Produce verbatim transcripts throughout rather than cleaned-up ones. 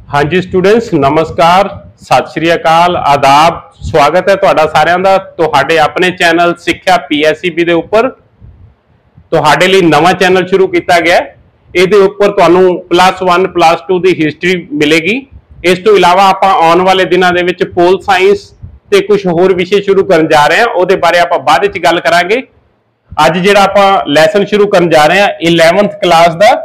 हाँ जी स्टूडेंट्स, नमस्कार, सत श्री अकाल, आदाब। स्वागत है तुहाडा सारिਆਂ ਦਾ ਤੁਹਾਡੇ ਆਪਣੇ channel Sikhya P S E B ਦੇ ਉੱਪਰ। ਤੁਹਾਡੇ ਲਈ नवा चैनल शुरू किया गया। ਇਹਦੇ ਉੱਪਰ ਤੁਹਾਨੂੰ प्लस वन प्लस टू की हिस्टरी मिलेगी। इस तो इलावा आप आने वाले दिनों ਦੇ ਵਿੱਚ पोल साइंस ਤੇ कुछ होर विषय शुरू करन जा रहे हैं, ਉਹਦੇ बारे आप बाद ਵਿੱਚ ਗੱਲ ਕਰਾਂਗੇ। ਅੱਜ ਜਿਹੜਾ ਆਪਾਂ ਲੈਸਨ शुरू करन जा रहे हैं इलेवंथ क्लास का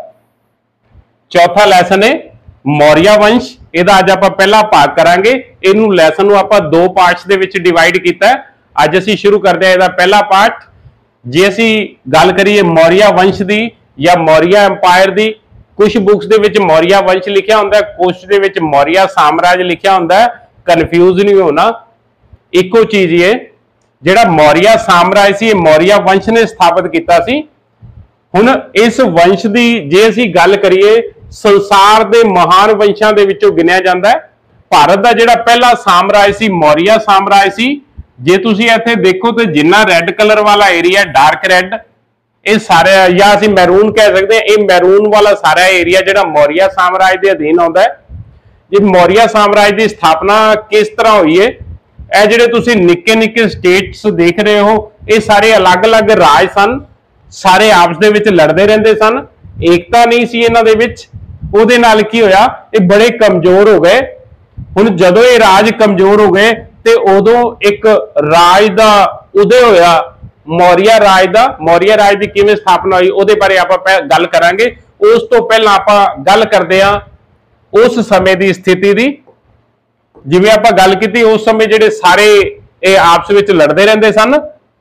चौथा लैसन है मौर्य वंश। ਇਹਦਾ ਅੱਜ ਆਪਾਂ ਪਹਿਲਾ ਭਾਗ ਕਰਾਂਗੇ। ਇਹਨੂੰ ਲੈਸਨ ਨੂੰ ਆਪਾਂ ਦੋ ਪਾਰਟਸ ਦੇ ਵਿੱਚ ਡਿਵਾਈਡ ਕੀਤਾ ਹੈ। ਅੱਜ ਅਸੀਂ ਸ਼ੁਰੂ ਕਰਦੇ ਹਾਂ ਇਹਦਾ ਪਹਿਲਾ ਪਾਰਟ। ਜੇ ਅਸੀਂ ਗੱਲ ਕਰੀਏ ਮੌर्य ਵੰਸ਼ ਦੀ ਜਾਂ ਮੌर्य ਐਮਪਾਇਰ ਦੀ, ਕੁਝ ਬੁక్స్ ਦੇ ਵਿੱਚ ਮੌर्य ਵੰਸ਼ ਲਿਖਿਆ ਹੁੰਦਾ ਹੈ, ਕੁਝ ਦੇ ਵਿੱਚ ਮੌर्य ਸਾਮਰਾਜ ਲਿਖਿਆ ਹੁੰਦਾ ਹੈ। ਕਨਫਿਊਜ਼ ਨਹੀਂ ਹੋਣਾ, ਇੱਕੋ ਚੀਜ਼ ਹੀ ਹੈ। ਜਿਹੜਾ ਮੌर्य ਸਾਮਰਾਜ ਸੀ ਇਹ ਮੌर्य ਵੰਸ਼ ਨੇ ਸਥਾਪਿਤ ਕੀਤਾ ਸੀ। ਹੁਣ ਇਸ ਵੰਸ਼ ਦੀ ਜੇ ਅਸੀਂ ਗੱਲ ਕਰੀਏ संसार के महान वंशों के विचों गिनिया जाता है। भारत का जिहड़ा पहला साम्राज सी मौर्य साम्राज सी। जे तुसीं इत्थे देखो तो जिन्ना रैड कलर वाला एरिया डार्क रैड, ये सारे या असीं मैरून कह सकते हैं, ये मैरून वाला सारा एरिया जिहड़ा मौर्य साम्राज के अधीन आउंदा है। जे मौर्य साम्राज की स्थापना किस तरह हुई है, ये जिहड़े तुसीं निक्के निक्के स्टेट्स देख रहे हो, ये सारे अलग अलग राज सन, सारे आपस दे विच लड़दे रहिंदे सन, एकता नहीं सी इन्हां दे विच। ਉਹਦੇ ਨਾਲ ਕੀ ਹੋਇਆ, ਇਹ ਬੜੇ ਕਮਜ਼ੋਰ ਹੋ ਗਏ। ਹੁਣ ਜਦੋਂ ਇਹ ਰਾਜ ਕਮਜ਼ੋਰ ਹੋ ਗਏ ਤੇ ਉਦੋਂ ਇੱਕ ਰਾਜ ਦਾ ਉਦੈ ਹੋਇਆ, ਮੌर्य ਰਾਜ ਦਾ। ਮੌर्य ਰਾਜ ਦੀ ਕਿਵੇਂ ਸਥਾਪਨਾ ਹੋਈ ਉਹਦੇ ਬਾਰੇ ਆਪਾਂ ਗੱਲ ਕਰਾਂਗੇ। ਉਸ ਤੋਂ ਪਹਿਲਾਂ ਆਪਾਂ ਗੱਲ ਕਰਦੇ ਹਾਂ ਉਸ ਸਮੇਂ ਦੀ ਸਥਿਤੀ ਦੀ। ਜਿਵੇਂ ਆਪਾਂ ਗੱਲ ਕੀਤੀ, ਉਸ ਸਮੇਂ ਜਿਹੜੇ ਸਾਰੇ ਇਹ ਆਪਸ ਵਿੱਚ ਲੜਦੇ ਰਹਿੰਦੇ ਸਨ।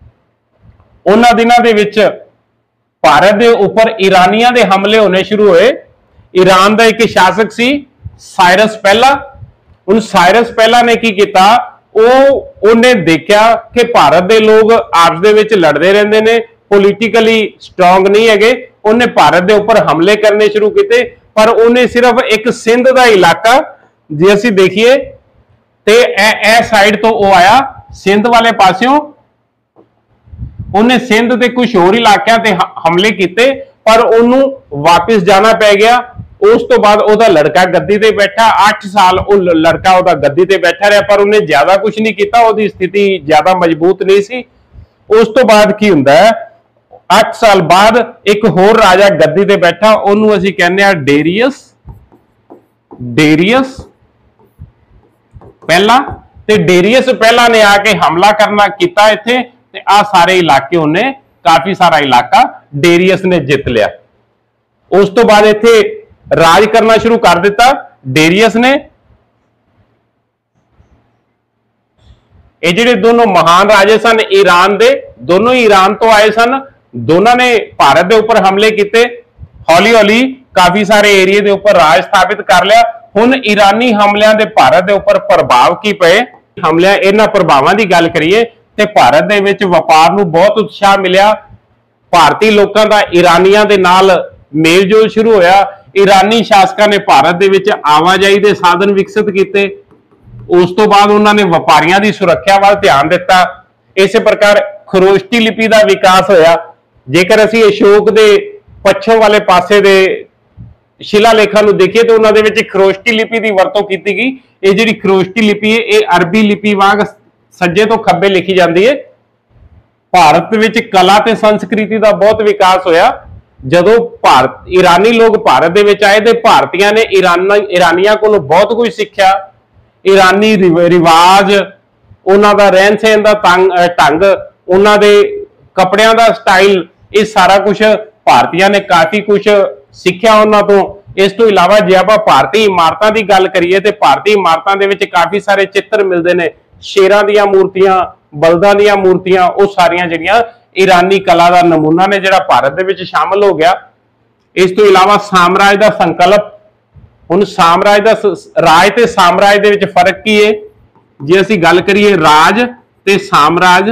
ਉਹਨਾਂ ਦਿਨਾਂ ਦੇ ਵਿੱਚ ਭਾਰਤ ਦੇ ਉੱਪਰ ਈਰਾਨੀਆਂ ਦੇ ਹਮਲੇ ਹੋਣੇ ਸ਼ੁਰੂ ਹੋਏ। ईरान का एक शासक सी साइरस पहला। उन साइरस पहला ने की किया, उन्हें देखा कि भारत के लोग आपस दे विच लड़ते रहते हैं, पोलिटिकली स्ट्रोंग नहीं है। उन्हें भारत के उपर हमले करने शुरू किए, पर उन्हें सिर्फ एक सिंध का इलाका जे असीं देखिए तो ए साइड तो वो आया सिंध वाले पासों, उन्हें सिंध के कुछ होर इलाकों से हमले किए, पर उन्होंने वापिस जाना पै गया। उस तो बाद ओदा लड़का गद्दी ते बैठा, अठ साल वो लड़का ओदा गद्दी ते बैठा रहा, पर उन्हें ज्यादा कुछ नहीं किया, ओदी स्थिति ज्यादा मजबूत नहीं सी। उस तो बाद की हुंदा है, अठ साल बाद एक होर राजा गद्दी ते बैठा, ओनू असीं कहने आ डेरियस डेरियस पहला। ते डेरियस पहला ने आके हमला करना किया इत्थे, ते आ सारे इलाके उन्हें काफी सारा इलाका डेरियस ने जित लिया। उस तो बाद इत्थे राज करना शुरू कर दिता डेरियस ने। ये जिहड़े दोनों महान राजे सन ईरान दे, दोनों ही ईरान तो आए सन, दोनों ने भारत के उपर हमले किए। हौली हौली काफी सारे एरिए के उपर राज स्थापित कर लिया। हुण ईरानी हमलियां दे भारत के उपर प्रभाव की पे, हमलियां इन्हां प्रभावां दी गल करिए ते भारत दे विच व्यापार नूं बहुत उत्साह मिलिया। भारतीय लोगों का ईरानियां दे नाल मेलजोल शुरू होया। ईरानी शासकों ने भारत दे विच आवाजाही के साधन विकसित किए। उस तो बाद उन्होंने व्यापारियों की सुरक्षा वाल ध्यान दिता। इस प्रकार खरोष्टी लिपि का विकास होया। जेकर असीं अशोक के पश्चिम वाले पासे दे शिलालेखां नूं देखिए तो उन्हां दे विच खरोष्टी लिपि की वरतों की गई। ये जिहड़ी खरोष्टी लिपि है ये अरबी लिपि वांग सज्जे तो खब्बे लिखी जाती है। भारत विच कला ते संस्कृति का बहुत विकास होया। जदों भारत ईरानी लोग भारत दे विच आए तो भारतीयों ने ईरान ईरानियां कोलों बहुत कुछ सीखा। ईरानी रिवाज, उन्हां दा रहन सहन दा ढंग, उन्हां दे कपड़ियां दा स्टाइल, ये सारा कुछ भारतीयों ने काफी कुछ सीखा उन्हां तों। इस तो इलावा जे आपां भारतीय इमारतां दी गल करिए तो भारतीय इमारतां दे विच काफी सारे चित्र मिलते हैं। शेरां दीयां मूर्तियां, बलदां दीयां मूर्तियां, वो सारियां जिहड़ियां ईरानी कला का नमूना ने जिहड़ा भारत दे विच शामिल हो गया। इस तो इलावा साम्राज का संकल्प। हुण साम्राज का राज ते साम्राज दे विच फर्क की है, जे असीं गल करिए राज ते साम्राज।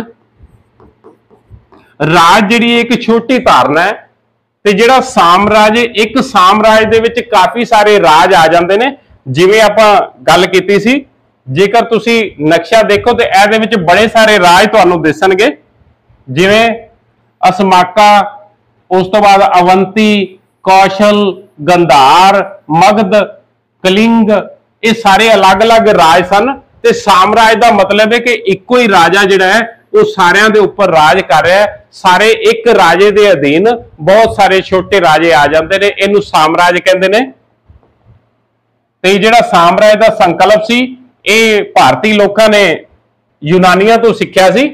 राज जिहड़ी एक छोटी धारणा है, ते जिहड़ा साम्राज एक साम्राज दे विच काफी सारे राज आ जांदे ने। जिवें आपां गल कीती सी, जेकर तुसीं नक्शा देखो तो इहदे विच बड़े सारे राज तुहानूं दिसणगे, जिवें असमाका, उस तो बाद अवंती, कौशल, गंधार, मगध, कलिंग, ये सारे अलग अलग राज सन ते साम्राज का मतलब है कि इको ही राजा जिहड़ा है वो सारियां दे उपर राज कर रहा है। सारे एक राजे दे अधीन बहुत सारे छोटे राजे आ जाते हैं, इनू साम्राज कहते हैं। ते जिहड़ा साम्राज का संकल्प सी ये भारतीय लोगों ने यूनानियां तो सीखिया सी।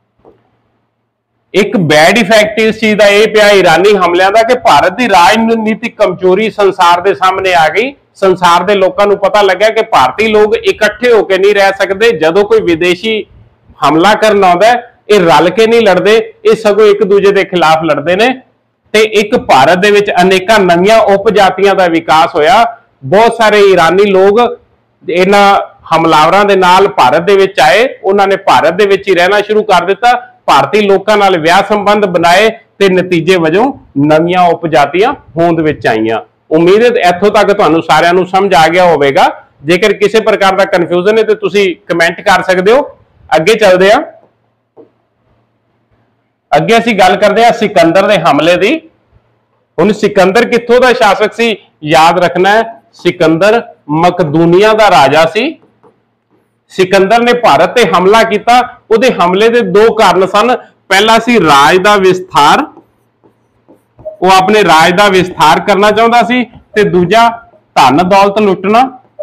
एक बैड इफेक्ट इस चीज का यह पिया ईरानी हमलियां का कि भारत की राजनीतिक कमजोरी संसार के सामने आ गई। संसार के लोगों को पता लगा कि भारतीय लोग इकट्ठे होकर नहीं रह सकते। जदों कोई विदेशी हमला करना आता है ये रल के नहीं लड़ते, ये सगों एक दूजे के खिलाफ लड़ते हैं। ते एक भारत दे विच अनेक नवीं उपजातियां का विकास होया। बहुत सारे ईरानी लोग इन्हां हमलावरां दे नाल भारत दे विच आए, उन्होंने भारत दे विच ही रहना शुरू कर दिता, भारतीय लोगों नाल विआह संबंध बनाए ते नतीजे वजों नवीं उपजातियां होंद विच आईयां। उम्मीद है इत्थों तक तुहानूं सारिआं नूं समझ आ गया होवेगा। जेकर किसी प्रकार का कन्फ्यूजन है तो तुसीं कमेंट कर सकते हो। अगे चलते हैं, अगे असीं गल करते हैं सिकंदर के हमले की। हुण सिकंदर कित्थों का शासक सी याद रखना है, सिकंदर मकदूनिया का राजा सी। सिकंदर ने भारत पे हमला किया, उहदे हमले के दो कारण सन। पहला सी राज का विस्तार, वो अपने राज का विस्तार करना चाहता सी, ते दूजा धन दौलत लुटना,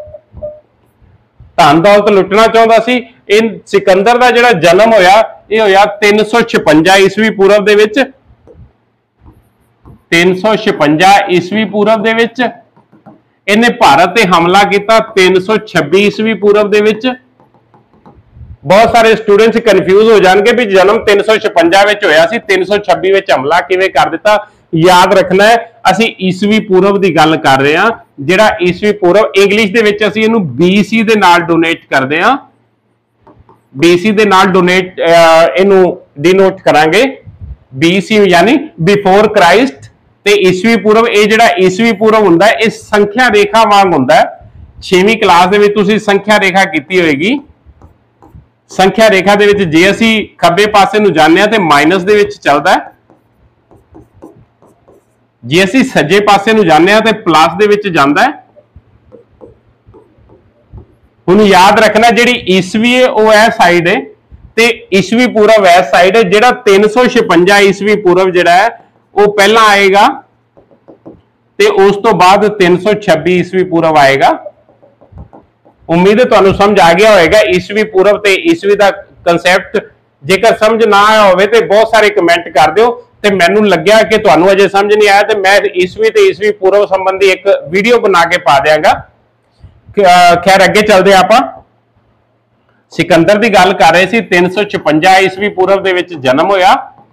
धन दौलत लुटना चाहता सी। इन सिकंदर का जिहड़ा जन्म होया ये होया तीन सौ छपंजा ईस्वी पूर्व दे विच, तीन सौ छपंजा ईस्वी पूर्व दे विच। इन्हें भारत पे हमला किया तीन सौ छब्बी ईस्वी पूर्व दे विच। बहुत सारे स्टूडेंट्स कंफ्यूज हो जाएंगे भी जन्म तीन सौ छपंजा विच होया सी, तीन सौ छब्बी विच हमला किवें कर दिता। याद रखना है असी ईस्वी पूर्व की गल कर रहे हैं। जिहड़ा ईस्वी पूर्व इंग्लिश दे विच असी इहनूं बीसी दे नाल डोनेट करते हैं, बीसी दे नाल डोनेट इहनूं डिनोट करांगे। बीसी यानी बिफोर क्राइस्ट, ते ईस्वी पूर्व ये जिहड़ा ईस्वी पूर्व हुंदा है इस संख्या रेखा वांग हुंदा है। छेवीं क्लास दे विच तुसीं संख्या रेखा कीती होएगी। संख्या रेखा दे विच जे असीं खब्बे पासे नूं जांदे हां ते माइनस दे विच चलदा है, जे असीं सज्जे पासे नूं जांदे हां ते प्लस दे विच जांदा है। हुण याद रखना जिहड़ी ईस्वी है वो इह साइड है ते ईस्वी पूर्व इस साइड है। जिहड़ा तीन सौ छपंजा ईस्वी पूर्व जिहड़ा है वो पहला आएगा ते उस तो बाद तीन सौ छब्बी ईस्वी पूर्व आएगा। उम्मीद है तुहानूं समझ आ गया होगा ईस्वी पूर्व ते ईस्वी का कंसैप्ट। जेकर समझ ना आया होवे ते बहुत सारे कमेंट कर दिओ, ते मैनूं लग्या कि तुहानूं अजे समझ नहीं आया तो मैं ईस्वी ते ईस्वी पूर्व संबंधी एक वीडियो बना के पा देंगा। खैर अगे चलते आपां सिकंदर की गल कर रहे सी। तीन सौ छपंजा ईस्वी पूर्व दे विच जन्म होया,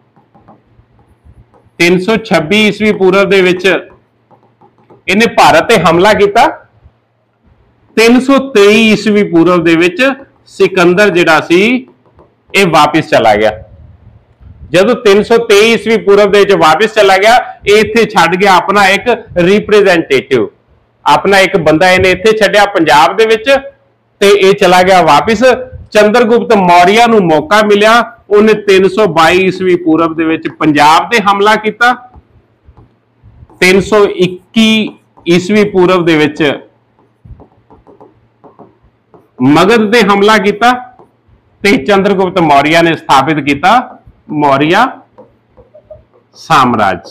तीन सौ छब्बी ईस्वी पूर्व दे विच इन्हें भारत पे हमला किया। तीन सौ तेई ईस्वी पूर्व दे विच सिकंदर जिहड़ा सी ये वापिस चला गया। जदों तीन सौ तेई ईस्वी पूर्व दे विच वापिस चला गया, ये इत्थे छड्ड गया अपना एक रिप्रेजेंटेटिव, अपना एक बंदा इन्हें इत्थे छड्डिया पंजाब दे विच, ते ये चला गया वापिस। चंद्रगुप्त मौर्य नूं मौका मिलिया, उन्हें तीन सौ बाई ईस्वी पूर्व दे विच पंजाब ते हमला किया। तीन सौ इक्की ईस्वी पूर्व दे विच मगध ते हमला किया ते चंद्रगुप्त मौर्य ने स्थापित किया मौर्य साम्राज्य।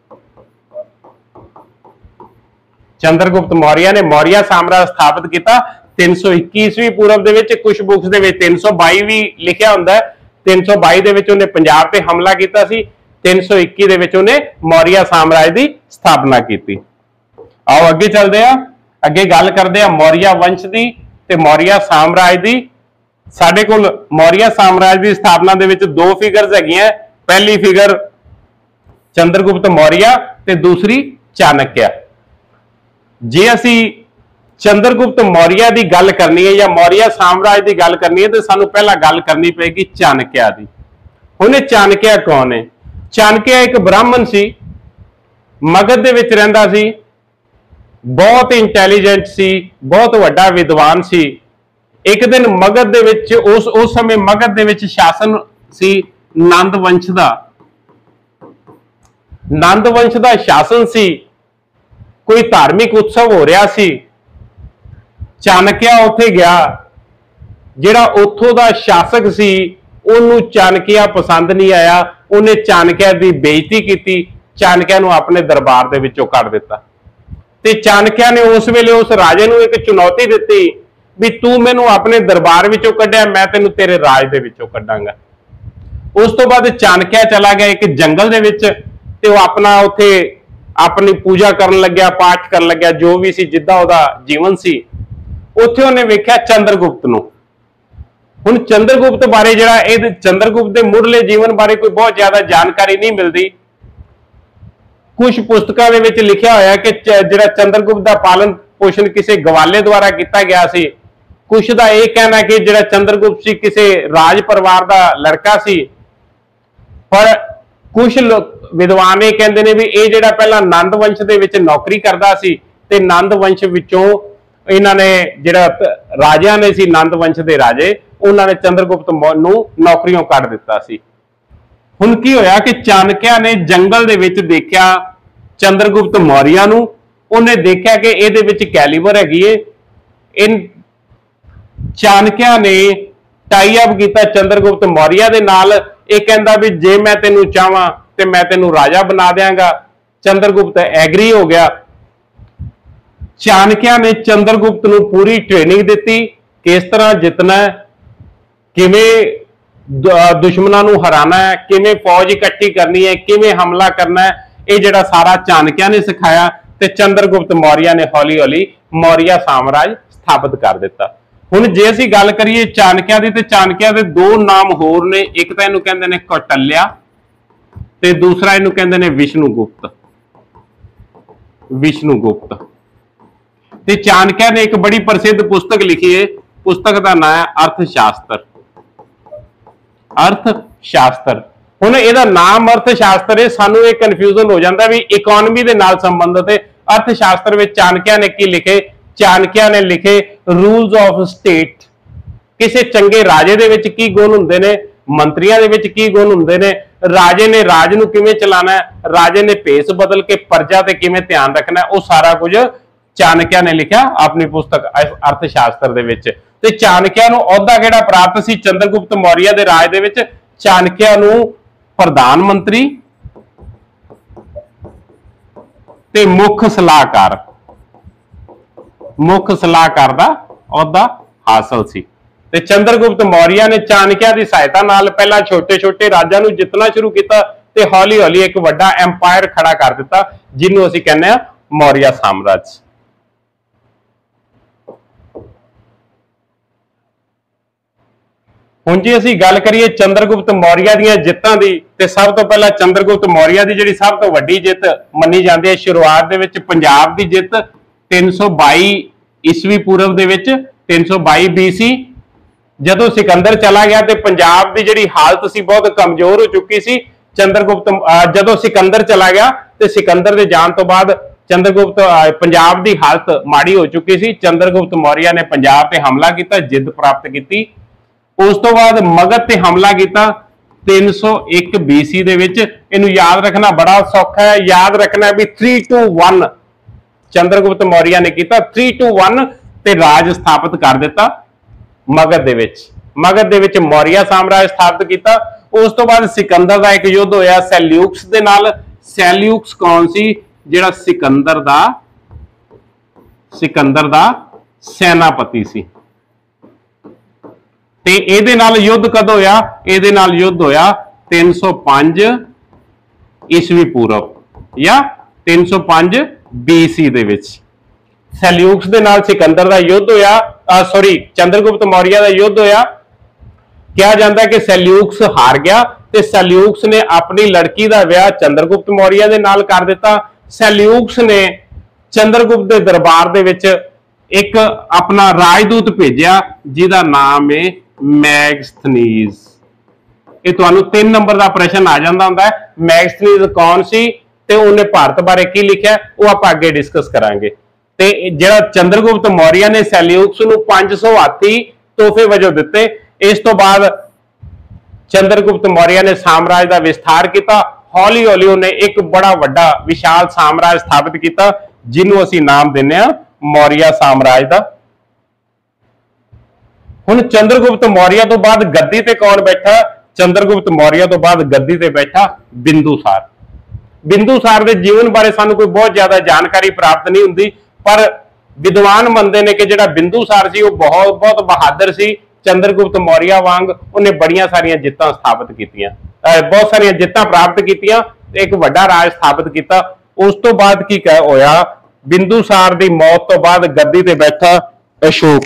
चंद्रगुप्त मौर्य ने मौर्य साम्राज्य स्थापित किया। तीन सौ इक्की ईस्वी पूर्व दे विच कुछ बुक्स दे विच तीन सौ बाई भी लिखिया हुंदा है। तीन सौ बाई दे विच उन्हें पंजाब पे हमला किया सी, तीन सौ इक्की दे विच उन्हें मौर्य साम्राज्य की स्थापना की। आओ अगे चलते हैं, अगे गल करते हैं मौर्य वंश की ते मौर्य साम्राज्य की। साडे कोल मौर्य साम्राज्य की स्थापना दे विच दो फिगर्स हैगियां। पहली फिगर चंद्रगुप्त मौर्य ते दूसरी चाणक्य। जे असी चंद्रगुप्त मौर्य की गल करनी है या मौर्य साम्राज्य की गल करनी है तो सानू पहला गल करनी पेगी चाणक्य की। हुण चाणक्य कौन है? चाणक्य एक ब्राह्मण सी, मगध दे विच रहिंदा सी, बहुत इंटैलीजेंट सी, बहुत वड्डा विद्वान सी। एक दिन मगध दे विच उस उस समय मगध दे विच शासन सी नंद वंश दा। नंद वंश दा शासन सी, कोई धार्मिक उत्सव हो रहा सी। ਚਾਣਕਿਆ ਉੱਥੇ ਗਿਆ, ਜਿਹੜਾ ਉੱਥੋਂ ਦਾ ਸ਼ਾਸਕ ਸੀ ਉਹਨੂੰ ਚਾਣਕਿਆ ਪਸੰਦ ਨਹੀਂ ਆਇਆ, ਉਹਨੇ ਚਾਣਕਿਆ ਦੀ ਬੇਇੱਜ਼ਤੀ ਕੀਤੀ, ਚਾਣਕਿਆ ਨੂੰ ਆਪਣੇ ਦਰਬਾਰ ਦੇ ਵਿੱਚੋਂ ਕੱਢ ਦਿੱਤਾ। ਤੇ ਚਾਣਕਿਆ ਨੇ ਉਸ ਵੇਲੇ ਉਸ ਰਾਜੇ ਨੂੰ ਇੱਕ ਚੁਣੌਤੀ ਦਿੱਤੀ ਵੀ ਤੂੰ ਮੈਨੂੰ ਆਪਣੇ ਦਰਬਾਰ ਵਿੱਚੋਂ ਕੱਢਿਆ, ਮੈਂ ਤੈਨੂੰ ਤੇਰੇ ਰਾਜ ਦੇ ਵਿੱਚੋਂ ਕੱਢਾਂਗਾ। ਉਸ ਤੋਂ ਬਾਅਦ ਚਾਣਕਿਆ ਚਲਾ ਗਿਆ ਇੱਕ ਜੰਗਲ ਦੇ ਵਿੱਚ, ਤੇ ਉਹ ਆਪਣਾ ਉੱਥੇ ਆਪਣੀ ਪੂਜਾ ਕਰਨ ਲੱਗਿਆ, ਪਾਠ ਕਰਨ ਲੱਗਿਆ, ਜੋ ਵੀ ਸੀ ਜਿੱਦਾਂ ਉਹਦਾ ਜੀਵਨ ਸੀ। ਉੱਥੇ ਉਹਨੇ ਵੇਖਿਆ ਚੰਦਰਗੁਪਤ ਨੂੰ। ਹੁਣ ਚੰਦਰਗੁਪਤ ਬਾਰੇ ਜਿਹੜਾ ਇਹ ਚੰਦਰਗੁਪਤ ਦੇ ਮੁੱਢਲੇ ਜੀਵਨ ਬਾਰੇ ਕੋਈ ਬਹੁਤ ਜ਼ਿਆਦਾ ਜਾਣਕਾਰੀ ਨਹੀਂ ਮਿਲਦੀ। ਕੁਝ ਪੁਸਤਕਾਂ ਦੇ ਵਿੱਚ ਲਿਖਿਆ ਹੋਇਆ ਕਿ ਜਿਹੜਾ ਚੰਦਰਗੁਪਤ ਦਾ ਪਾਲਣ ਪੋਸ਼ਣ ਕਿਸੇ ਗਵਾਲੇ ਦੁਆਰਾ ਕੀਤਾ ਗਿਆ ਸੀ। ਕੁਝ ਦਾ ਇਹ ਕਹਿਣਾ ਕਿ ਜਿਹੜਾ ਚੰਦਰਗੁਪਤ ਸੀ ਕਿਸੇ ਰਾਜ ਪਰਿਵਾਰ ਦਾ ਲੜਕਾ ਸੀ, ਪਰ ਕੁਝ ਵਿਦਵਾਨ ਇਹ ਕਹਿੰਦੇ ਨੇ ਵੀ ਇਹ ਜਿਹੜਾ ਪਹਿਲਾਂ ਨੰਦ ਵੰਸ਼ ਦੇ ਵਿੱਚ ਨੌਕਰੀ ਕਰਦਾ ਸੀ, ਤੇ ਨੰਦ ਵੰਸ਼ ਵਿੱਚੋਂ ਇਹਨਾਂ ਨੇ ਜਿਹੜਾ ਰਾਜਿਆਂ ਨੇ ਸੀ, ਨੰਦ ਵੰਸ਼ ਦੇ ਰਾਜੇ, ਉਹਨਾਂ ਨੇ ਚੰਦਰਗੁਪਤ ਨੂੰ ਨੌਕਰੀਓਂ ਕੱਢ ਦਿੱਤਾ ਸੀ। ਹੁਣ ਕੀ ਹੋਇਆ ਕਿ ਚਾਣਕਿਆ ਨੇ ਜੰਗਲ ਦੇ ਵਿੱਚ ਦੇਖਿਆ ਚੰਦਰਗੁਪਤ ਮੌਰਿਆ ਨੂੰ। ਉਹਨੇ ਦੇਖਿਆ ਕਿ ਇਹਦੇ ਵਿੱਚ ਕੈਲੀਬਰ ਹੈਗੀ ਏ। ਇਹ ਚਾਣਕਿਆ ਨੇ ਟਾਈ ਅਪ ਕੀਤਾ ਚੰਦਰਗੁਪਤ ਮੌਰਿਆ ਦੇ ਨਾਲ। ਇਹ ਕਹਿੰਦਾ ਵੀ ਜੇ ਮੈਂ ਤੈਨੂੰ ਚਾਹਾਂ ਤੇ ਮੈਂ ਤੈਨੂੰ ਰਾਜਾ ਬਣਾ ਦਿਆਂਗਾ। ਚੰਦਰਗੁਪਤ ਐਗਰੀ ਹੋ ਗਿਆ। ਚਾਣਕਿਆ ਨੇ ਚੰਦਰਗੁਪਤ ਨੂੰ ਪੂਰੀ ਟ੍ਰੇਨਿੰਗ ਦਿੱਤੀ, ਕਿਸ ਤਰ੍ਹਾਂ ਜਿੱਤਣਾ ਹੈ, ਕਿਵੇਂ ਦੁਸ਼ਮਣਾਂ ਨੂੰ ਹਰਾਣਾ ਹੈ, ਕਿਵੇਂ ਫੌਜ ਇਕੱਠੀ ਕਰਨੀ ਹੈ, ਕਿਵੇਂ ਹਮਲਾ ਕਰਨਾ ਹੈ। ਇਹ ਜਿਹੜਾ ਸਾਰਾ ਚਾਣਕਿਆ ਨੇ ਸਿਖਾਇਆ, ਤੇ ਚੰਦਰਗੁਪਤ ਮੌਰਿਆ ਨੇ ਹੌਲੀ ਹੌਲੀ ਮੌਰਿਆ ਸਾਮਰਾਜ ਸਥਾਪਿਤ ਕਰ ਦਿੱਤਾ। ਹੁਣ ਜੇ ਅਸੀਂ ਗੱਲ ਕਰੀਏ ਚਾਣਕਿਆ ਦੀ, ਤੇ ਚਾਣਕਿਆ ਦੇ ਦੋ ਨਾਮ ਹੋਰ ਨੇ। ਇੱਕ ਤਾਂ ਇਹਨੂੰ ਕਹਿੰਦੇ ਨੇ ਕੌਟਲਿਆ, ਤੇ ਦੂਸਰਾ ਇਹਨੂੰ ਕਹਿੰਦੇ ਨੇ ਵਿਸ਼ਨੂਗੁਪਤ। ਵਿਸ਼ਨੂਗੁਪਤ ਤੇ ਚਾਣਕਿਆ ਨੇ ਇੱਕ ਬੜੀ ਪ੍ਰਸਿੱਧ ਪੁਸਤਕ ਲਿਖੀ ਹੈ। ਪੁਸਤਕ ਦਾ ਨਾਮ ਹੈ ਅਰਥ ਸ਼ਾਸਤਰ। ਅਰਥ ਸ਼ਾਸਤਰ। ਹੁਣ ਇਹਦਾ ਨਾਮ ਅਰਥ ਸ਼ਾਸਤਰ ਹੈ, ਸਾਨੂੰ ਇਹ ਕਨਫਿਊਜ਼ਨ ਹੋ ਜਾਂਦਾ ਵੀ ਇਕਨੋਮੀ ਦੇ ਨਾਲ ਸੰਬੰਧਿਤ ਹੈ। ਅਰਥ ਸ਼ਾਸਤਰ ਵਿੱਚ ਚਾਣਕਿਆ ਨੇ ਕੀ ਲਿਖੇ? ਚਾਣਕਿਆ ਨੇ ਲਿਖੇ ਰੂਲਸ ਆਫ ਸਟੇਟ। ਕਿਸੇ ਚੰਗੇ ਰਾਜੇ ਦੇ ਵਿੱਚ ਕੀ ਗੁਣ ਹੁੰਦੇ ਨੇ, ਮੰਤਰੀਆਂ ਦੇ ਵਿੱਚ ਕੀ ਗੁਣ ਹੁੰਦੇ ਨੇ, ਰਾਜੇ ਨੇ ਰਾਜ ਨੂੰ ਕਿਵੇਂ ਚਲਾਣਾ ਹੈ, ਰਾਜੇ ਨੇ ਭੇਸ ਬਦਲ ਕੇ ਪ੍ਰਜਾ ਤੇ ਕਿਵੇਂ ਧਿਆਨ ਰੱਖਣਾ, ਉਹ ਸਾਰਾ ਕੁਝ ਚਾਣਕਿਆ ਨੇ ਲਿਖਿਆ ਆਪਣੀ ਪੁਸਤਕ ਅਰਥ ਸ਼ਾਸਤਰ ਦੇ ਵਿੱਚ। ਤੇ ਚਾਣਕਿਆ ਨੂੰ ਅਹੁਦਾ ਕਿਹੜਾ ਪ੍ਰਾਪਤ ਸੀ ਚੰਦਰਗੁਪਤ ਮੌਰਿਆ ਦੇ ਰਾਜ ਦੇ ਵਿੱਚ? ਚਾਣਕਿਆ ਨੂੰ ਪ੍ਰਧਾਨ ਮੰਤਰੀ ਤੇ ਮੁੱਖ ਸਲਾਹਕਾਰ ਮੁੱਖ ਸਲਾਹਕਾਰ ਦਾ ਅਹੁਦਾ ਹਾਸਲ ਸੀ। ਤੇ ਚੰਦਰਗੁਪਤ ਮੌਰਿਆ ਨੇ ਚਾਣਕਿਆ ਦੀ ਸਹਾਇਤਾ ਨਾਲ ਪਹਿਲਾਂ ਛੋਟੇ ਛੋਟੇ ਰਾਜਾਂ ਨੂੰ ਜਿੱਤਣਾ ਸ਼ੁਰੂ ਕੀਤਾ, ਤੇ ਹੌਲੀ ਹੌਲੀ ਇੱਕ ਵੱਡਾ ਐਮਪਾਇਰ ਖੜਾ ਕਰ ਦਿੱਤਾ, ਜਿਹਨੂੰ ਅਸੀਂ ਕਹਿੰਦੇ ਆ ਮੌਰਿਆ ਸਾਮਰਾਜ। ਹੁਣ ਜੇ ਅਸੀਂ ਗੱਲ ਕਰੀਏ ਚੰਦਰਗੁਪਤ ਮੌਰਿਆ ਦੀਆਂ ਜਿੱਤਾਂ ਦੀ, ਤੇ ਸਭ ਤੋਂ ਪਹਿਲਾਂ ਚੰਦਰਗੁਪਤ ਮੌਰਿਆ ਦੀ ਜਿਹੜੀ ਸਭ ਤੋਂ ਵੱਡੀ ਜਿੱਤ ਮੰਨੀ ਜਾਂਦੀ ਹੈ ਸ਼ੁਰੂਆਤ ਦੇ ਵਿੱਚ ਪੰਜਾਬ ਦੀ ਜਿੱਤ ਤਿੰਨ ਸੌ ਬਾਈ ਈਸਵੀ ਪੂਰਵ ਦੇ ਵਿੱਚ, ਤਿੰਨ ਸੌ ਬਾਈ ਬੀਸੀ, ਜਦੋਂ ਸਿਕੰਦਰ ਚਲਾ ਗਿਆ ਤੇ ਪੰਜਾਬ ਦੀ ਜਿਹੜੀ ਹਾਲਤ ਸੀ ਬਹੁਤ ਕਮਜ਼ੋਰ ਹੋ ਚੁੱਕੀ ਸੀ। ਚੰਦਰਗੁਪਤ ਜਦੋਂ ਸਿਕੰਦਰ ਚਲਾ ਗਿਆ ਤੇ ਸਿਕੰਦਰ ਦੇ ਜਾਣ ਤੋਂ ਬਾਅਦ ਚੰਦਰਗੁਪਤ ਪੰਜਾਬ ਦੀ ਹਾਲਤ ਮਾੜੀ ਹੋ ਚੁੱਕੀ ਸੀ। ਚੰਦਰਗੁਪਤ ਮੌਰਿਆ ਨੇ ਪੰਜਾਬ ਤੇ ਹਮਲਾ ਕੀਤਾ, ਜਿੱਤ ਪ੍ਰਾਪਤ ਕੀਤੀ। ਉਸ ਤੋਂ ਬਾਅਦ ਮਗਧ ਤੇ ਹਮਲਾ ਕੀਤਾ ਤਿੰਨ ਸੌ ਇੱਕ ਬੀਸੀ ਦੇ ਵਿੱਚ। ਇਹਨੂੰ ਯਾਦ ਰੱਖਣਾ ਬੜਾ ਸੌਖਾ ਹੈ, ਯਾਦ ਰੱਖਣਾ ਵੀ three two one Chandragupta Maurya ਨੇ ਕੀਤਾ, ਥ੍ਰੀ ਟੂ ਵਨ ਤੇ ਰਾਜ ਸਥਾਪਿਤ ਕਰ ਦਿੱਤਾ ਮਗਧ ਦੇ ਵਿੱਚ। ਮਗਧ ਦੇ ਵਿੱਚ ਮੌਰਿਆ ਸਾਮਰਾਜ ਸਥਾਪਿਤ ਕੀਤਾ। ਉਸ ਤੋਂ ਬਾਅਦ ਸਿਕੰਦਰ ਦਾ ਇੱਕ ਯੁੱਧ ਹੋਇਆ ਸੈਲਿਊਕਸ ਦੇ ਨਾਲ। ਸੈਲਿਊਕਸ ਕੌਣ ਸੀ? ਜਿਹੜਾ ਸਿਕੰਦਰ ਦਾ ਸਿਕੰਦਰ ਦਾ ਸੈਨਾਪਤੀ ਸੀ। ਤੇ ਇਹਦੇ ਨਾਲ ਯੁੱਧ ਕਦੋਂ ਹੋਇਆ? ਇਹਦੇ ਨਾਲ ਯੁੱਧ ਹੋਇਆ ਤਿੰਨ ਸੌ ਪੰਜ ਈਸਵੀ ਪੂਰਵ ਜਾਂ ਤਿੰਨ ਸੌ ਪੰਜ ਬੀਸੀ ਦੇ ਵਿੱਚ। ਸੈਲਿਊਕਸ ਦੇ ਨਾਲ ਸਿਕੰਦਰ ਦਾ ਯੁੱਧ ਹੋਇਆ, ਸੌਰੀ ਚੰਦਰਗੁਪਤ ਮੌਰਿਆ ਦਾ ਯੁੱਧ ਹੋਇਆ। ਕਿਹਾ ਜਾਂਦਾ ਕਿ ਸੈਲਿਊਕਸ ਹਾਰ ਗਿਆ ਤੇ ਸੈਲਿਊਕਸ ਨੇ ਆਪਣੀ ਲੜਕੀ ਦਾ ਵਿਆਹ ਚੰਦਰਗੁਪਤ ਮੌਰਿਆ ਦੇ ਨਾਲ ਕਰ ਦਿੱਤਾ। ਸੈਲਿਊਕਸ ਨੇ ਚੰਦਰਗੁਪਤ ਦੇ ਦਰਬਾਰ ਦੇ ਵਿੱਚ ਇੱਕ ਆਪਣਾ ਰਾਜਦੂਤ ਭੇਜਿਆ, ਜਿਹਦਾ ਨਾਮ ਹੈ ਮੈਗਸਥਨੀਜ਼। ਇਹ ਤੁਹਾਨੂੰ ਤਿੰਨ ਨੰਬਰ ਦਾ ਪ੍ਰਸ਼ਨ ਆ ਜਾਂਦਾ ਹੁੰਦਾ ਹੈ। ਮੈਗਸਥਨੀਜ਼ ਕੌਣ ਸੀ ਤੇ ਉਹਨੇ ਭਾਰਤ ਬਾਰੇ ਕੀ ਲਿਖਿਆ, ਉਹ ਆਪਾਂ ਅੱਗੇ ਡਿਸਕਸ ਕਰਾਂਗੇ। ਤੇ ਜਿਹੜਾ ਚੰਦਰਗੁਪਤ ਮੌਰਿਆ ਨੇ ਸੈਲਿਊਕਸ ਨੂੰ ਪੰਜ ਸੌ ਹਾਥੀ ਤੋਹਫੇ ਵਜੋਂ ਦਿੱਤੇ। ਇਸ ਤੋਂ ਬਾਅਦ ਚੰਦਰਗੁਪਤ ਮੌਰਿਆ ਨੇ ਸਾਮਰਾਜ ਦਾ ਵਿਸਥਾਰ ਕੀਤਾ। ਹੌਲੀ ਹੌਲੀ ਉਹਨੇ ਇੱਕ ਬੜਾ ਵੱਡਾ ਵਿਸ਼ਾਲ ਸਾਮਰਾਜ ਸਥਾਪਿਤ ਕੀਤਾ, ਜਿਹਨੂੰ ਅਸੀਂ ਨਾਮ ਦਿੰਦੇ ਹਾਂ ਮੌਰਿਆ ਸਾਮਰਾਜ ਦਾ। हुण चंद्रगुप्त मौर्य तो बाद गद्दी ते कौन बैठा? चंद्रगुप्त मौर्य तो बाद गद्दी ते बैठा बिंदुसार। बिंदुसार के जीवन बारे सानू कोई बहुत ज्यादा जानकारी प्राप्त नहीं हुंदी, पर विद्वान मनते हैं कि जिहड़ा बिंदुसार सी वो बहुत बहुत बहादुर सी। चंद्रगुप्त मौर्य वांग उन्हें बड़ियां सारियां जित्तां स्थापित कीतियां, बहुत सारियां जित्तां प्राप्त कीतियां, एक वड्डा राज स्थापित किया। उस तो बाद की कह होया, बिंदुसार की मौत तो बाद गद्दी ते बैठा अशोक।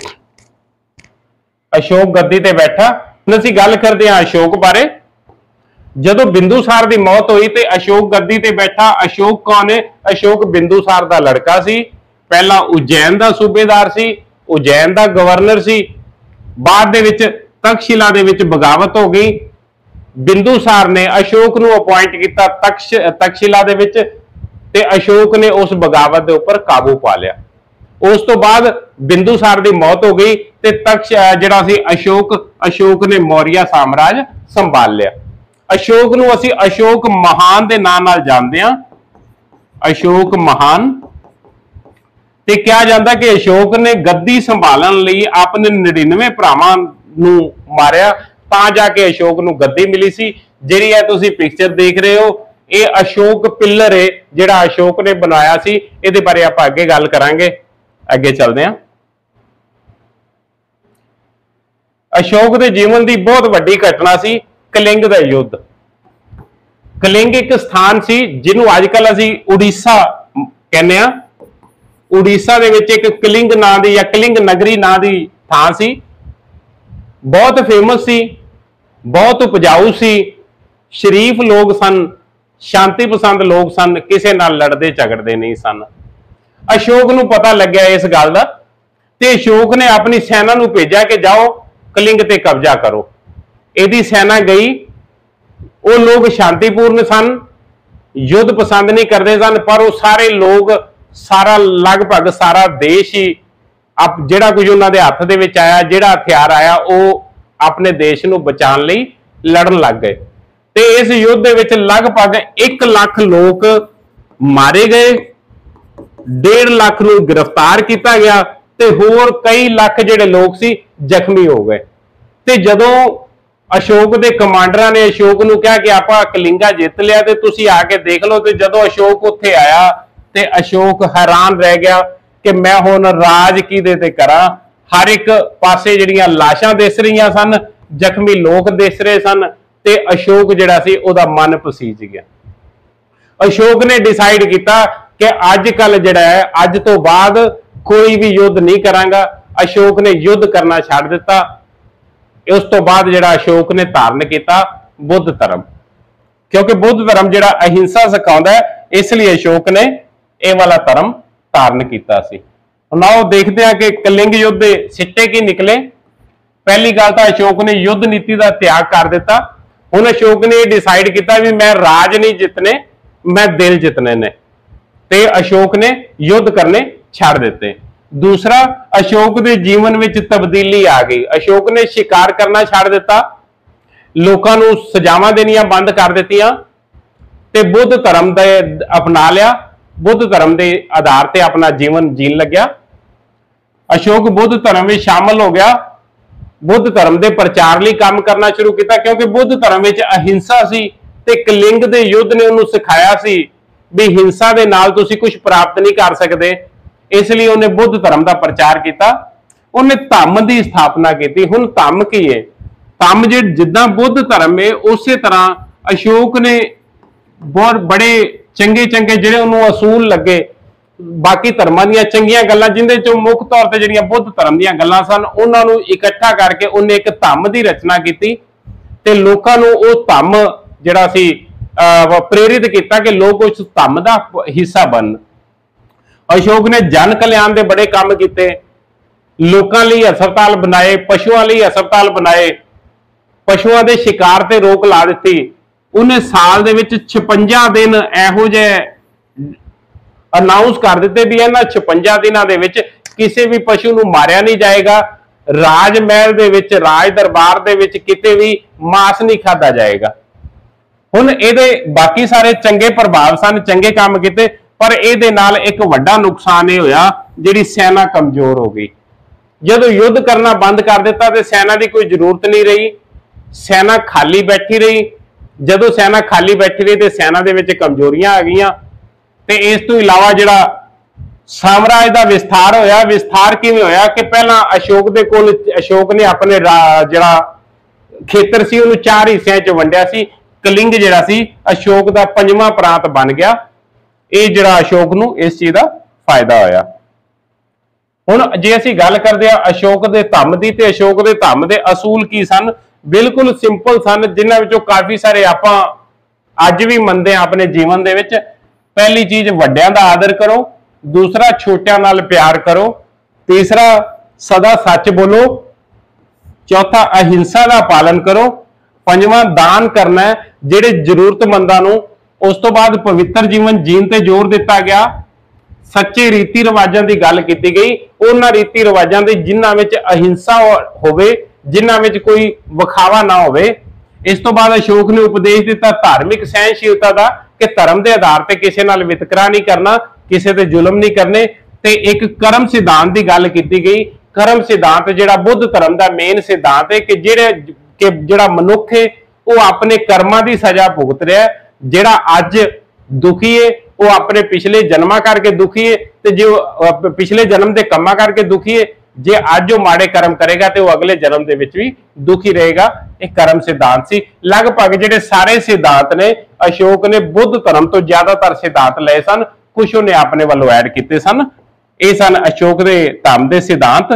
अशोक गद्दी ते बैठा। हुण असीं गल करदे हां अशोक बारे। जदों बिंदुसार की मौत हुई तो अशोक गद्दी ते बैठा। अशोक कौन है? अशोक बिंदुसार का लड़का सी। पहला उज्जैन का सूबेदार सी, उज्जैन का गवर्नर सी। बाद दे विच तक्षशिला दे विच बगावत हो गई। बिंदुसार ने अशोक नूं अपॉइंट किया तक्ष तक्षशिला दे विच, ते अशोक ने उस बगावत के उपर काबू पा लिया। उस तो बाद बिंदुसार की मौत हो गई ते तक्ष जिहड़ा सी अशोक अशोक ने मौर्य साम्राज्य संभाल लिया। अशोक नूं असीं अशोक महान के नाम नाल जानदे हां। अशोक महान ते क्या जाता कि अशोक ने गद्दी संभालण लई अपने नड़िनवे भरावां नूं मारिया, तां जाके अशोक नूं गद्दी मिली सी। जिहड़ी है तुसीं पिक्चर देख रहे हो, ये अशोक पिलर है जिहड़ा अशोक ने बनाया सी। इहदे बारे आपां अगे गल करांगे, अगे चलदे हां। अशोक के जीवन की बहुत वड्डी घटना सी कलिंग का युद्ध। कलिंग एक स्थान सी जिन्हों अजकल असीं उड़ीसा कहने आ। उड़ीसा दे विच एक कलिंग नां दी या कलिंग नगरी नां दी थां सी, बहुत फेमस सी, बहुत उपजाऊ सी, शरीफ लोग सन, शांति पसंद लोग सन, किसी नाल लड़दे झगड़दे नहीं सन। अशोक नूं पता लग्या इस गल दा ते अशोक ने अपनी सेना नूं भेजा कि जाओ कलिंग ते कब्जा करो। इहदी सेना गई। वो लोग शांतिपूर्ण सन, युद्ध पसंद नहीं करते सन, पर वो सारे लोग, सारा लगभग सारा देश ही आप जिहड़ा कुछ उन्हां दे हत्थ दे विच आया, जिहड़ा हथियार आया, वो अपने देश नूं बचाउण लई लड़न लग गए। ते इस युद्ध दे विच लगभग एक लाख लोग मारे गए, डेढ़ लाख नूं गिरफ्तार किया गया ते होर कई लाख जिहड़े लोग सी जख्मी हो गए। ते जदों अशोक के कमांडर ने अशोक नूं कहा कि आपां कलिंगा जित लिया ते तुसीं आके देख लो। ते जदों अशोक उत्थे आया ते अशोक हैरान रह गया कि मैं हुण राज किहदे ते करां। हर एक पासे जिहड़ियां लाशां दिस रहीआं सन, जख्मी लोग दिस रहे सन, ते अशोक जिहड़ा सी उहदा मन पसीज गया। अशोक ने डिसाइड किया कि अज कल जिहड़ा है, अज तो बाद कोई भी युद्ध नहीं करांगा। अशोक ने युद्ध करना छड्ड दिता। उस तो बाद जिहड़ा अशोक ने धारण किया बुद्ध धर्म, क्योंकि बुद्ध धर्म जिहड़ा अहिंसा सिखाउंदा है, इसलिए अशोक ने यह वाला धर्म धारण किया सी। हुण आओ देखते हैं कि कलिंग युद्ध दे सिट्टे की निकले। पहली गल तां अशोक ने युद्ध नीति का त्याग कर दिता। हुण अशोक ने डिसाइड किया भी मैं राज नहीं जितने, मैं दिल जितने ने, ते अशोक ने युद्ध करने छड़ दिते। दूसरा, अशोक के जीवन में तब्दीली आ गई। अशोक ने शिकार करना छड़ दिता, लोकां नूं सजावां देनियां बंद कर दित्तियां ते बुद्ध धर्म दे अपना लिया। बुद्ध धर्म के आधार पर अपना जीवन जीन लग्या। अशोक बुद्ध धर्म में शामिल हो गया, बुद्ध धर्म के प्रचार लिए काम करना शुरू किया, क्योंकि बुद्ध धर्म में अहिंसा सी ते कलिंग दे युद्ध ने उन्होंने सिखाया सी भी हिंसा के नाल तुसीं कुछ प्राप्त नहीं कर सकते। इसलिए उन्हें बुद्ध धर्म का प्रचार किया। उन्हें धम्म की स्थापना की। हुण धम्म की है? धम्म जो जिद्दां बुद्ध धर्म है, उस तरह अशोक ने बहुत बड़े चंगे चंगे जिहड़े उन्होंने असूल लगे, बाकी धर्मां दीयां चंगियां गल्लां जिंदे चों मुख तौर पर जिहड़ियां बुद्ध धर्म दीयां गल्लां सन, उन्हां नूं इकट्ठा करके उन्हें एक धम्म की रचना की ते लोकां नूं उह धम्म जिहड़ा सी प्रेरित किया कि लोग उस धम्म का हिस्सा बन। अशोक ने जन कल्याण के बड़े काम किए, लोगों लिए हस्पताल बनाए, पशुओं लिए हस्पताल बनाए, पशुओं के शिकार से रोक ला दी। उन्हें साल दे विच छप्पन दिन इहो जिहे अनाउंस कर दिते भी इन्हां छप्पन दिनों के विच किसी भी पशु नूं मारिया नहीं जाएगा। राजमहल दे विच, राज दरबार दे विच किते भी मांस नहीं खाधा जाएगा। हुण इहदे बाकी सारे चंगे प्रभाव सन, चंगे काम किते, पर इहदे नाल एक वड्डा नुकसान यह होया, जिहड़ी सेना कमजोर हो गई। ਜਦੋਂ युद्ध करना बंद कर दिता तो सेना की कोई जरूरत नहीं रही, सेना खाली बैठी रही। जदों सेना खाली बैठी रही तो सेना दे विच कमजोरियां आ गईयां ते इस तो इलावा जिहड़ा साम्राज्य का विस्तार होया, विस्तार किवें होया कि पहला अशोक दे कोल अशोक ने अपने जिहड़ा खेतर सी उहनूं चार हिस्सिਆਂ च वंडिया सी। कलिंग जिहड़ा सी अशोक का पंजवां प्रांत बन गया। ये जिहड़ा अशोक नूं इस चीज़ का फायदा होया। हुण जे असीं गल करदे आ अशोक दे धम्म दी ते अशोक दे धम्म दे असूल की सन, बिल्कुल सिंपल सन, जिन्हां विचों काफ़ी सारे आपां अज भी मनदे आ अपने जीवन दे विच। पहली चीज़ वड्डिआं दा आदर करो, दूसरा छोटिआं नाल प्यार करो, तीसरा सदा सच बोलो, चौथा अहिंसा का पालन करो, पंजवां दान करना है जिहड़े जरूरतमंदां नूं। उस तो बाद पवित्र जीवन जीण ते जोर दिता गया। सच्चे रीति रिवाजां की गल की गई, उन्हां रीति रिवाजां दे जिन्हां विच अहिंसा होवे, जिन्हां विच कोई विखावा ना होवे। इस तो बाद अशोक ने उपदेश दिता धार्मिक सहनशीलता का कि धर्म के आधार पर किसी नाल वितकरा नहीं करना, किसी ते जुल्म नहीं करने। ते एक कर्म सिद्धांत की गल की गई। कर्म सिद्धांत जिहड़ा बुद्ध धर्म का मेन सिद्धांत है कि जिहड़े कि जिहड़ा मनुख है वो अपने कर्मां की सजा भुगत रहा है। जिहड़ा अज दुखी है वो अपने पिछले जन्मां करके दुखी है, ते जो पिछले जन्म के कामां करके दुखी है। जे अज वो माड़े कर्म करेगा तो वह अगले जन्म के विच भी दुखी रहेगा। एक कर्म सिद्धांत सी। लगभग जिहड़े सारे सिद्धांत ने अशोक ने बुद्ध धर्म तो ज्यादातर सिद्धांत लए सन, कुछ उन्हें अपने वालों ऐड किए सन। ये सन अशोक के धम्म के सिद्धांत।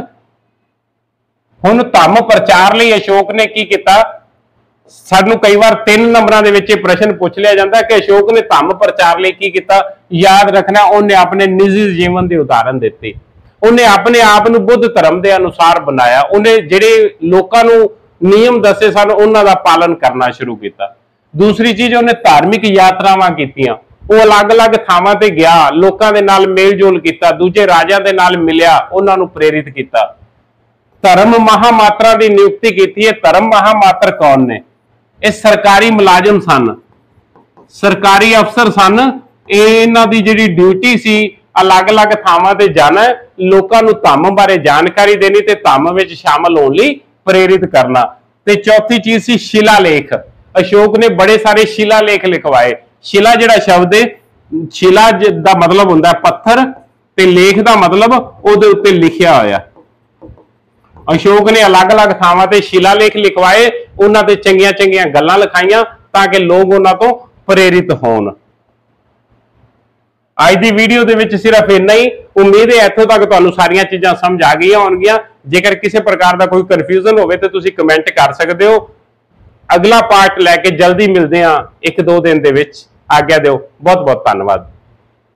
हुण धम्म प्रचार लई अशोक ने की किया, सानू कई बार तीन नंबरों के प्रश्न पूछ लिया जाता है कि अशोक ने धम्म प्रचार लिए की किया। याद रखना, उन्हें अपने निजी जीवन के उदाहरण दिते, उन्हें अपने आप को बुद्ध धर्म के अनुसार बनाया, उन्हें जिहड़े लोकां नूं नियम दसे सन उन्हां दा पालन करना शुरू किया। दूसरी चीज़, उन्हें धार्मिक यात्रावां कीतियां, वो अलग अलग थावां ते गया, लोकां दे नाल मेल जोल किया, दूजे राजियां दे नाल मिलिया, उन्हां नूं प्रेरित किया। धर्म महामात्रा की नियुक्ति की है। धर्म महामात्र कौन ने? ये सरकारी मुलाजम सन, सरकारी अफसर सन। इन्हां दी जिहड़ी ड्यूटी सी अलग अलग थावां ते जाना, लोकां नूं धम्म बारे जानकारी देनी ते धम्म विच शामिल होण लई प्रेरित करना। ते चौथी चीज़ सी शिलालेख। अशोक ने बड़े सारे शिलालेख लिखवाए। शिला जिहड़ा शब्द है, शिला दा मतलब हुंदा है पत्थर, ते लेख दा मतलब उहदे उत्ते लिखिया होया। अशोक ने अलग अलग थावां ते शिलालेख लिखवाए, उन्हां ते चंगियां चंगियां गल्लां लिखाइयां ताकि लोग उन्हां तो प्रेरित होण। अज की वीडियो दे विच सिर्फ इन्ना ही। उम्मीद है इत्थों तक तुहानूं सारियां चीज़ां समझ आ गई होणगियां। जेकर किसी प्रकार का कोई कन्फ्यूजन होवे तो तुसीं कमेंट कर सकते हो। अगला पार्ट लैके जल्दी मिलते हैं एक दो दिन दे विच। आग्या दिओ। बहुत बहुत धन्नवाद।